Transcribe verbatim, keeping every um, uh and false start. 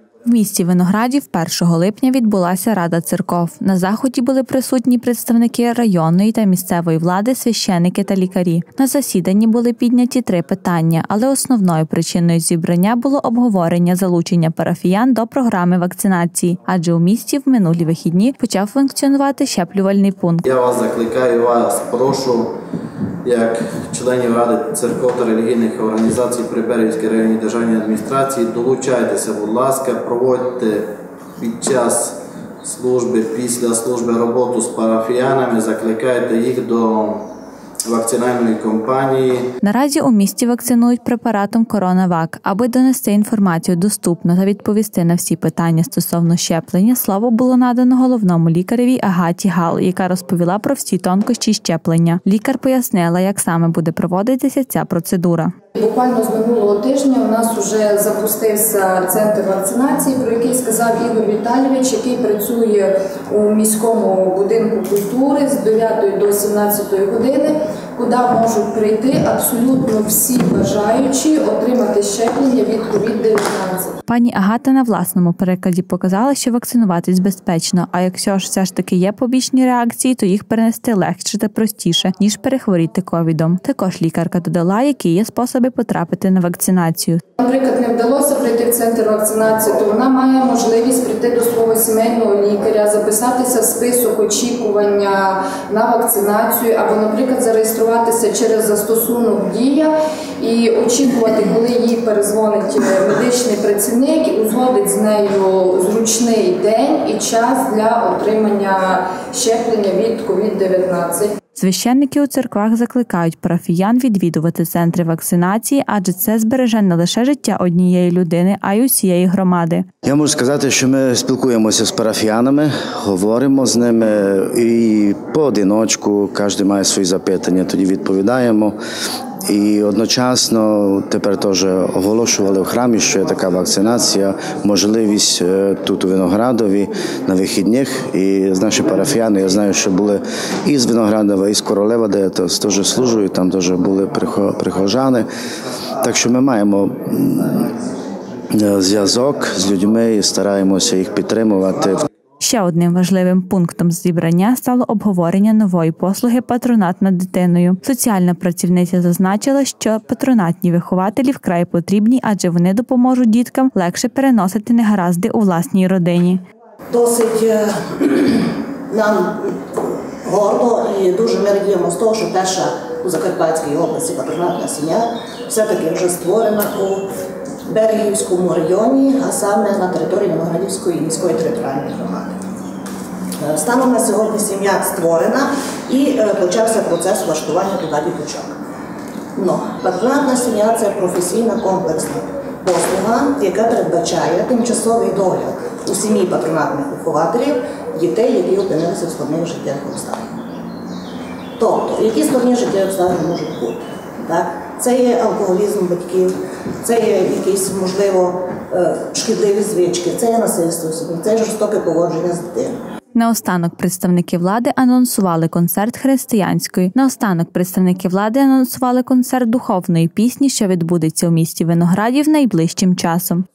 В місті Виноградів першого липня відбулася Рада церков. На заході були присутні представники районної та місцевої влади, священики та лікарі. На засіданні були підняті три питання, але основною причиною зібрання було обговорення залучення парафіян до програми вакцинації, адже у місті в минулі вихідні почав функціонувати щеплювальний пункт. Я вас закликаю, вас прошу, як членів Ради церков та релігійних організацій при Берегівській районній державній адміністрації, долучайтеся, будь ласка, проводьте під час служби, після служби роботу з парафіянами, закликайте їх до вакцинальної кампанії. Наразі у місті вакцинують препаратом «Коронавак». Аби донести інформацію доступно та відповісти на всі питання стосовно щеплення, слово було надано головному лікареві Агаті Гал, яка розповіла про всі тонкощі щеплення. Лікар пояснила, як саме буде проводитися ця процедура. Буквально з минулого тижня у нас вже запустився центр вакцинації, про який сказав Ігор Віталійович, який працює у міському будинку культури з дев'ятої до сімнадцятої години, куди можуть прийти абсолютно всі бажаючі отримати щеплення від ковід дев'ятнадцять. Пані Агата на власному перекладі показала, що вакцинуватись безпечно, а якщо ж все ж таки є побічні реакції, то їх перенести легше та простіше, ніж перехворіти ковідом. Також лікарка додала, які є способи потрапити на вакцинацію. Наприклад, не вдалося прийти в центр вакцинації, то вона має можливість прийти до свого сімейного лікаря, записатися в список очікування на вакцинацію або, наприклад, зареєструватися через застосунок «Дія» і очікувати, коли їй перезвонить медичний працівник і узгодить з нею зручний день і час для отримання щеплення від ковід дев'ятнадцять. Священники у церквах закликають парафіян відвідувати центри вакцинації, адже це збереже не лише життя однієї людини, а й усієї громади. Я можу сказати, що ми спілкуємося з парафіянами, говоримо з ними і поодиночку, кожен має свої запитання, тоді відповідаємо. І одночасно тепер теж оголошували в храмі, що є така вакцинація, можливість тут у Виноградові на вихідних. І наші парафіяни, я знаю, що були і з Виноградова, і з Королева, де я теж служу, там теж були прихожани. Так що ми маємо зв'язок з людьми і стараємося їх підтримувати. Ще одним важливим пунктом зібрання стало обговорення нової послуги «Патронат над дитиною». Соціальна працівниця зазначила, що патронатні вихователі вкрай потрібні, адже вони допоможуть діткам легше переносити негаразди у власній родині. Досить нам гордо і дуже ми радіємо з того, що перша у Закарпатській області патронатна сім'я все-таки вже створена у Берегівському районі, а саме на території Виноградівської міської територіальної громади. Станом на сьогодні сім'я створена і почався процес влаштування туди діточок. Но патронатна сім'я – це професійна комплексна послуга, яка передбачає тимчасовий догляд у сім'ї патронатних вихователів дітей, які опинилися в складних життєвих обставинах. Тобто, які складні життєві обставини можуть бути? Так? Це є алкоголізм батьків, це є якісь, можливо, шкідливі звички, це є насильство, це є жорстоке поводження з дитиною. Наостанок представники влади анонсували концерт християнської. Наостанок представники влади анонсували концерт духовної пісні, що відбудеться у місті Виноградів найближчим часом.